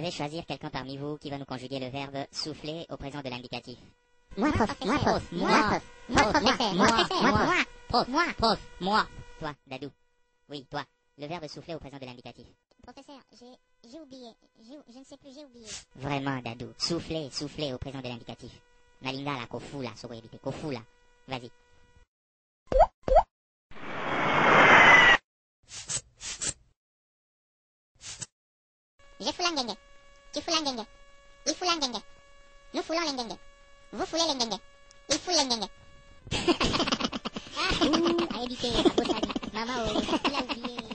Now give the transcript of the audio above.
vais choisir quelqu'un parmi vous qui va nous conjuguer le verbe souffler au présent de l'indicatif. Moi, prof. Moi, prof. Moi, Moi, professeur. prof, moi. Toi, Dadou. Oui, toi. Le verbe souffler au présent de l'indicatif. Professeur, j'ai oublié. Je ne sais plus, j'ai oublié. Vraiment, Dadou. Souffler au présent de l'indicatif. Nalinga la kofu la, sokoyebite. Kofu la. Vas-y. Je foule l'engenge. Tu foules l'engenge. Il foule l'engenge. Nous foulons l'engenge. Vous foulez l'engenge. Il foule l'engenge. À éviter, à Maman, il a oublié.